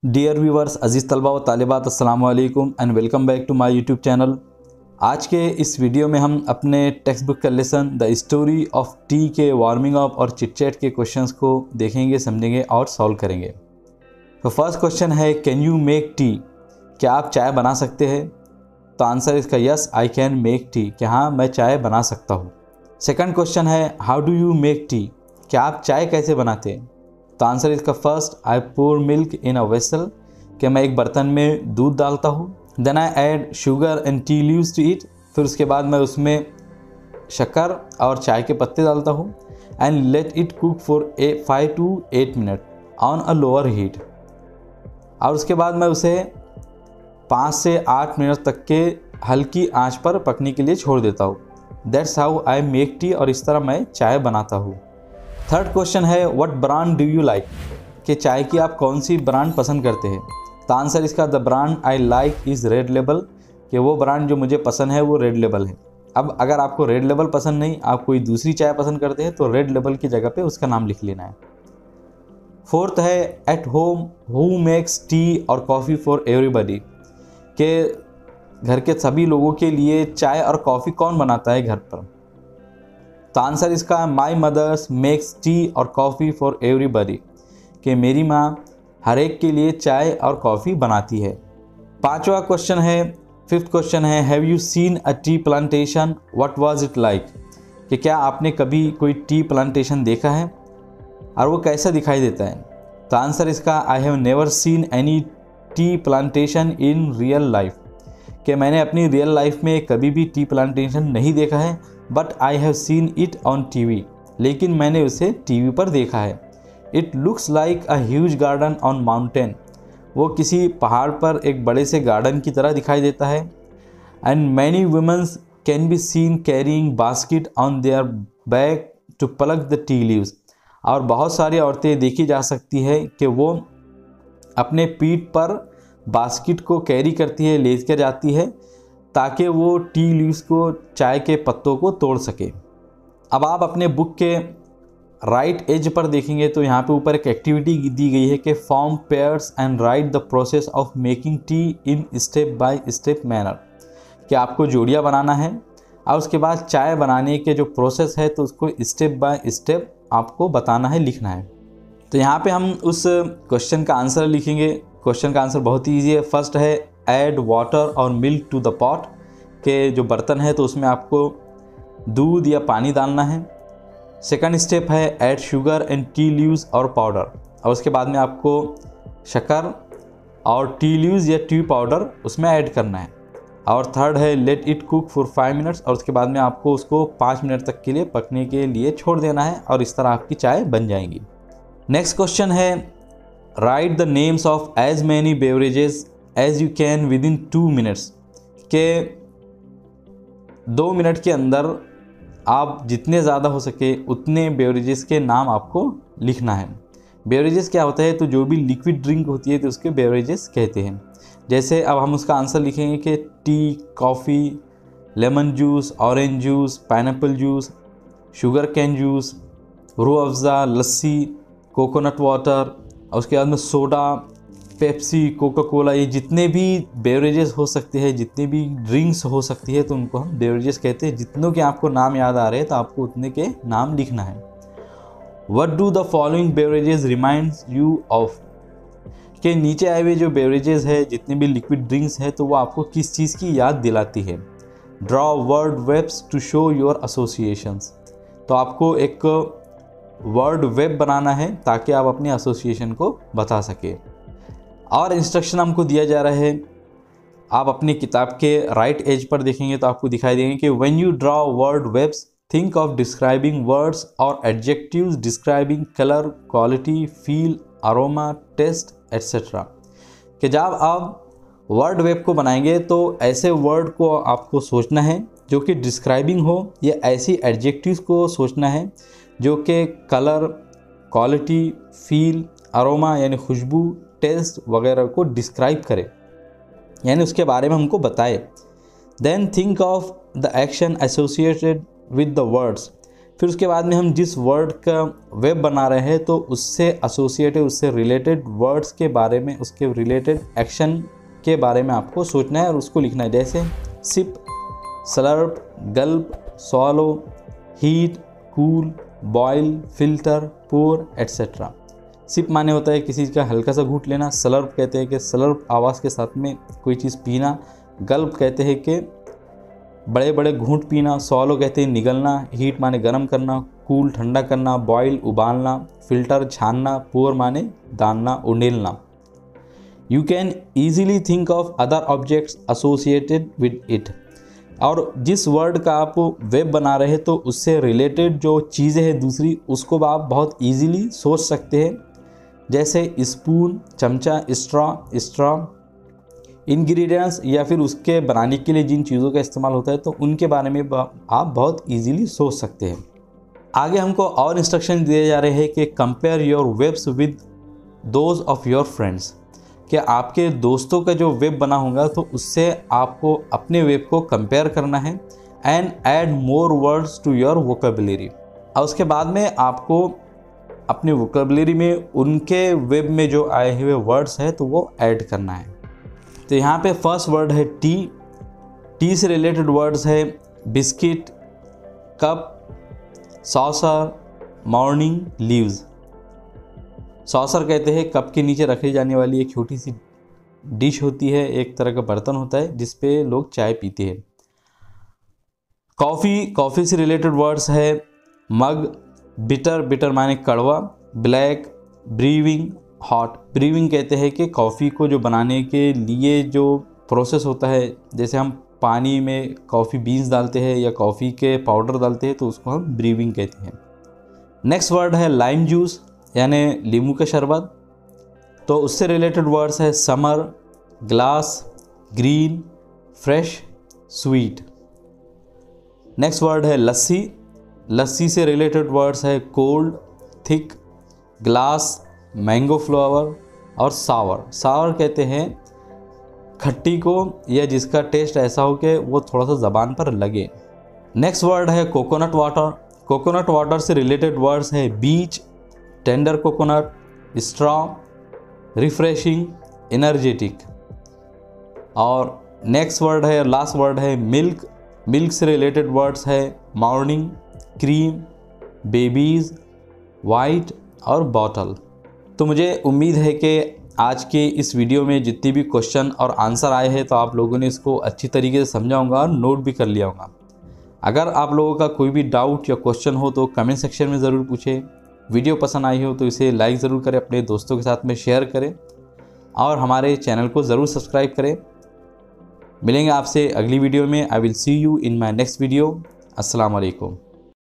Dear viewers, अजीज़ तलबा व तालिबात, अस्सलाम वालेकुम and welcome back to my YouTube channel. आज के इस वीडियो में हम अपने टेक्स्ट बुक का lesson the story of tea के वार्मिंग अप और चिट चैट के क्वेश्चंस को देखेंगे, समझेंगे और सॉल्व करेंगे। तो फर्स्ट क्वेश्चन है, कैन यू मेक टी? क्या आप चाय बना सकते हैं? तो आंसर इसका yes, I can make tea, कि हाँ मैं चाय बना सकता हूँ। सेकंड क्वेश्चन है, how do you make tea? क्या आप चाय कैसे बनाते हैं? तो आंसर इसका first, I pour milk in a vessel, कि मैं एक बर्तन में दूध डालता हूँ। Then I add sugar and tea leaves to it, फिर उसके बाद मैं उसमें शक्कर और चाय के पत्ते डालता हूँ। And let it cook for 5 to 8 minute on a lower heat, और उसके बाद मैं उसे 5 से 8 मिनट तक के हल्की आंच पर पकने के लिए छोड़ देता हूँ। That's how I make tea, और इस तरह मैं चाय बनाता हूँ। थर्ड क्वेश्चन है, what brand do you like? कि चाय की आप कौन सी ब्रांड पसंद करते हैं? तो आंसर इसका the brand I like is Red Label, कि वो ब्रांड जो मुझे पसंद है वो रेड लेबल है। अब अगर आपको रेड लेबल पसंद नहीं, आप कोई दूसरी चाय पसंद करते हैं, तो रेड लेबल की जगह पे उसका नाम लिख लेना है। फोर्थ है, at home who makes tea और कॉफ़ी फॉर एवरीबडी? के घर के सभी लोगों के लिए चाय और कॉफ़ी कौन बनाता है घर पर? तो आंसर इसका माई मदर्स मेक्स टी और कॉफ़ी फॉर एवरीबडी, कि मेरी माँ हर एक के लिए चाय और कॉफ़ी बनाती है। पांचवा क्वेश्चन है, फिफ्थ क्वेश्चन है, have you seen a tea plantation, what was it like? कि क्या आपने कभी कोई टी प्लांटेशन देखा है और वो कैसा दिखाई देता है? तो आंसर इसका, I have never seen any tea plantation in real life, कि मैंने अपनी रियल लाइफ में कभी भी टी प्लांटेशन नहीं देखा है, but I have seen it on TV, लेकिन मैंने उसे टीवी पर देखा है। It looks like a huge garden on mountain, वो किसी पहाड़ पर एक बड़े से गार्डन की तरह दिखाई देता है। And many womens can be seen carrying basket on their back to plug the tea leaves, और बहुत सारी औरतें देखी जा सकती है कि वो अपने पीठ पर बास्केट को कैरी करती है, ले कर जाती है, ताकि वो टी लीव्स को, चाय के पत्तों को तोड़ सके। अब आप अपने बुक के राइट एज पर देखेंगे तो यहाँ पे ऊपर एक एक्टिविटी दी गई है कि form pairs and write the process of making tea in step by step manner, कि आपको जोड़ियाँ बनाना है और उसके बाद चाय बनाने के जो प्रोसेस है तो उसको स्टेप बाय स्टेप आपको बताना है, लिखना है। तो यहाँ पे हम उस क्वेश्चन का आंसर लिखेंगे। क्वेश्चन का आंसर बहुत ही ईजी है। फर्स्ट है, ऐड वाटर और मिल्क टू द पॉट, के जो बर्तन है तो उसमें आपको दूध या पानी डालना है। सेकंड स्टेप है, add sugar and tea leaves और पाउडर, और उसके बाद में आपको शक्कर और टी लीव्स या टी पाउडर उसमें ऐड करना है। और थर्ड है, let it cook for 5 minutes, और उसके बाद में आपको उसको 5 मिनट तक के लिए पकने के लिए छोड़ देना है, और इस तरह आपकी चाय बन जाएगी। नेक्स्ट क्वेश्चन है, write the names of as many beverages as you can within 2 मिनट्स, के 2 मिनट के अंदर आप जितने ज़्यादा हो सके उतने बेवरेजेस के नाम आपको लिखना है। बेवरेजेस क्या होता है? तो जो भी लिक्विड ड्रिंक होती है तो उसके बेवरेजेस कहते हैं। जैसे अब हम उसका आंसर लिखेंगे कि tea, coffee, lemon juice, orange juice, pineapple juice, sugarcane juice, Rooh Afza, लस्सी, कोकोनट वाटर, और उसके बाद में सोडा, पेप्सी, कोका कोला, ये जितने भी बेवरेजेस हो सकते हैं, जितने भी ड्रिंक्स हो सकती है तो उनको हम बेवरेजेस कहते हैं। जितनों के आपको नाम याद आ रहे हैं तो आपको उतने के नाम लिखना है। What do the following beverages reminds you of, के नीचे आए हुए जो बेवरेजेस है, जितने भी लिक्विड ड्रिंक्स है, तो वो आपको किस चीज़ की याद दिलाती है? Draw word webs to show your associations, तो आपको एक वर्ड वेब बनाना है ताकि आप अपने एसोसिएशन को बता सके। और इंस्ट्रक्शन हमको दिया जा रहा है, आप अपनी किताब के राइट एज पर देखेंगे तो आपको दिखाई देंगे कि when you draw word webs think of describing words और adjectives describing colour, quality, feel, aroma, taste etcetera, कि जब आप वर्ड वेब को बनाएंगे तो ऐसे वर्ड को आपको सोचना है जो कि डिस्क्राइबिंग हो, या ऐसी एडजेक्टिव्स को सोचना है जो कि कलर, क्वालिटी, फील, अरोमा यानी खुशबू, टेस्ट वगैरह को डिस्क्राइब करे, यानी उसके बारे में हमको बताए। Then think of the action associated with the words, फिर उसके बाद में हम जिस वर्ड का वेब बना रहे हैं तो उससे एसोसिएटेड, उससे रिलेटेड वर्ड्स के बारे में, उसके रिलेटेड एक्शन के बारे में आपको सोचना है और उसको लिखना है। जैसे sip, slurp, gulp, swallow, heat, cool, boil, filter, pour etcetera. Sip माने होता है किसी का हल्का सा घूंट लेना। स्लर्प कहते हैं कि स्लर्प आवाज़ के साथ में कोई चीज़ पीना। गल्प कहते हैं कि बड़े बड़े घूंट पीना। स्वॉलो कहते हैं निगलना। हीट माने गर्म करना। कूल ठंडा करना। बॉयल उबालना। फिल्टर छानना। पोर माने दानना, उंडेलना। You can easily think of other objects associated with it. और जिस वर्ड का आप वेब बना रहे हैं तो उससे रिलेटेड जो चीज़ें हैं दूसरी, उसको आप बहुत ईजिली सोच सकते हैं। जैसे स्पून, चमचा, स्ट्रॉ, इंग्रेडिएंट्स या फिर उसके बनाने के लिए जिन चीज़ों का इस्तेमाल होता है तो उनके बारे में आप बहुत ईजिली सोच सकते हैं। आगे हमको और इंस्ट्रक्शन दिए जा रहे हैं कि compare your webs with those of your friends, कि आपके दोस्तों का जो वेब बना होगा तो उससे आपको अपने वेब को कंपेयर करना है। And add more words to your vocabulary. और उसके बाद में आपको अपने वोकेबुलरी में उनके वेब में जो आए हुए वर्ड्स हैं तो वो ऐड करना है। तो यहाँ पे फर्स्ट वर्ड है टी। टी से रिलेटेड वर्ड्स है biscuit, cup, saucer, morning, leaves. Saucer कहते हैं कप के नीचे रखी जाने वाली एक छोटी सी डिश होती है, एक तरह का बर्तन होता है जिस पे लोग चाय पीते हैं। कॉफ़ी, कॉफ़ी से रिलेटेड वर्ड्स है मग, बिटर, बिटर माने कड़वा, ब्लैक, ब्रीविंग, हॉट। ब्रीविंग कहते हैं कि कॉफ़ी को जो बनाने के लिए जो प्रोसेस होता है, जैसे हम पानी में कॉफ़ी बीन्स डालते हैं या कॉफ़ी के पाउडर डालते हैं तो उसको हम ब्रीविंग कहते हैं। नेक्स्ट वर्ड है लाइम जूस यानी नींबू का शरबत। तो उससे रिलेटेड वर्ड्स है summer, glass, green, fresh, sweet. Next word है लस्सी। लस्सी से रिलेटेड वर्ड्स है cold, thick, glass, mango flavour और सावर। सावर कहते हैं खट्टी को या जिसका टेस्ट ऐसा हो कि वो थोड़ा सा ज़बान पर लगे। नेक्स्ट वर्ड है कोकोनट वाटर। कोकोनट वाटर से रिलेटेड वर्ड्स है beach, tender coconut, straw, refreshing, energetic. और नेक्स्ट वर्ड है, लास्ट वर्ड है मिल्क। मिल्क से रिलेटेड वर्ड्स है मॉर्निंग, क्रीम, बेबीज़, वाइट और बॉटल। तो मुझे उम्मीद है कि आज के इस वीडियो में जितनी भी क्वेश्चन और आंसर आए हैं तो आप लोगों ने इसको अच्छी तरीके से समझा होगा और नोट भी कर लिया होगा। अगर आप लोगों का कोई भी डाउट या क्वेश्चन हो तो कमेंट सेक्शन में ज़रूर पूछें। वीडियो पसंद आई हो तो इसे लाइक ज़रूर करें, अपने दोस्तों के साथ में शेयर करें और हमारे चैनल को ज़रूर सब्सक्राइब करें। मिलेंगे आपसे अगली वीडियो में। I will see you in my next video. अस्सलाम वालेकुम।